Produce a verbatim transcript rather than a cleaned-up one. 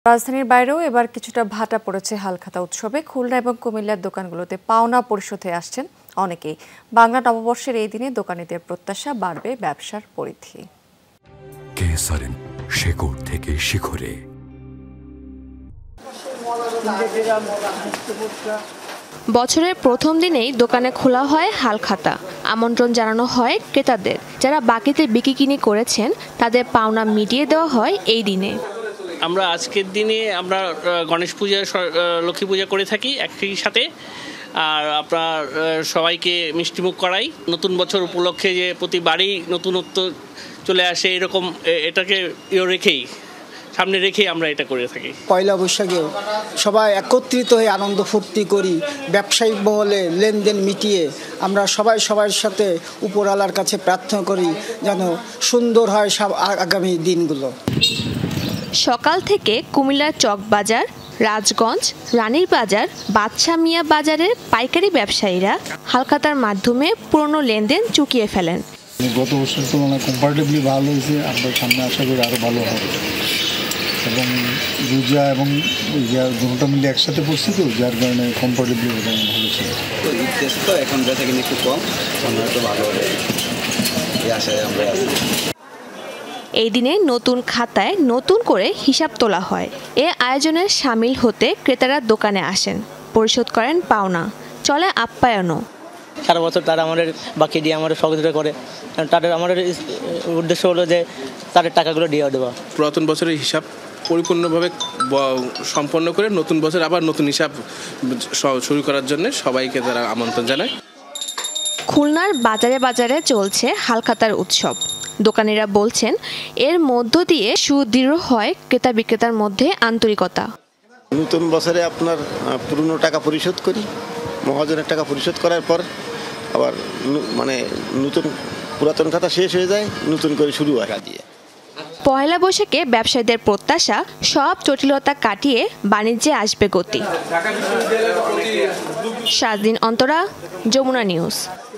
রাজধানীর বাইরেও এবার কিছুটা ভাটা পড়েছে হালখাতা উৎসবে। খুলনা এবং কুমিল্লার দোকানগুলোতে পাওনা পরিশোধে আসছেন অনেকেই। বাংলা নববর্ষের এই দিনে দোকানীদের প্রত্যাশা বাড়বে ব্যবসার পরিধি। কেসারেন শেকড় থেকে শিখরে। বছরের প্রথম দিনেই দোকানে খোলা হয় হালখাতা। আমন্ত্রণ জানানো হয় ক্রেতাদের। যারা বাকিতে বিক্রি করেছেন তাদের পাওনা মিটিয়ে দেওয়া হয় এই দিনে। আমরা আজকের দিনে আমরা গণেশ পূজা, লক্ষ্মী পূজা করে থাকি একই সাথে। আর আপনার সবাইকে মিষ্টিমুখ করাই। নতুন বছর উপলক্ষে যে প্রতিবারই নতুনত্ব চলে আসে, এরকম এটাকে ইয়ে রেখেই সামনে রেখেই আমরা এটা করে থাকি। পয়লা বৈশাখে সবাই একত্রিত হয়ে আনন্দ ফুর্তি করি, ব্যবসায়িক মহলে লেনদেন মিটিয়ে আমরা সবাই সবার সাথে উপরওয়ালার কাছে প্রার্থনা করি যেন সুন্দর হয় সব আগামী দিনগুলো। সকাল থেকে কুমিল্লার চকবাজার, রাজগঞ্জ, রানীর বাজার, বাদশা মিয়া বাজারের পাইকারি ব্যবসায়ীরা হালখাতার মাধ্যমে পুরনো লেনদেন চুকিয়ে ফেলেন। গত বছর তুলনায় কম্পারেটিভলি ভালো হয়েছে, আমরা সামনে আশা করি আরও ভালো হবে। এবং রোজা এবং দুটো মিলে একসাথে পড়ছি তো, যার কারণে কম্পারেটিভলি ভালো ছিল। তো ঈদ তো এখন বেচা কিনে একটু কম, আমরা তো ভালো হবে এই আশায় আমরা আছি। এই দিনে নতুন খাতায় নতুন করে হিসাব তোলা হয়। এ আয়োজনে সামিল হতে ক্রেতারা দোকানে আসেন, পরিশোধ করেন পাওনা, চলে আপ্যায়নও। সারা বছর তারা আমাদের বাকি দিয়ে আমাদের সহযোগিতা করে। তাদের আমাদের উদ্দেশ্য হলো যে তাদের টাকাগুলো দিয়ে দেওয়া। পুরাতন বছরের হিসাব পরিপূর্ণভাবে সম্পন্ন করে নতুন বছর আবার নতুন হিসাব শুরু করার জন্য সবাইকে তারা আমন্ত্রণ জানায়। খুলনার বাজারে বাজারে চলছে হালখাতার উৎসব। দোকানিরা বলছেন এর মধ্য দিয়ে সুদৃঢ় হয় ক্রেতা বিক্রেতার মধ্যে আন্তরিকতা। নতুন বছরে আপনার পুরনো টাকা পরিশোধ করি, মহাজনের টাকা পরিশোধ করার পর আবার মানে নতুন পুরাতন খাতা শেষ হয়ে যায়, নতুন করে শুরু হয়। পয়লা বৈশাখে ব্যবসায়ীদের প্রত্যাশা সব জটিলতা কাটিয়ে বাণিজ্যে আসবে গতি। সাত দিন অন্তরা, যমুনা নিউজ।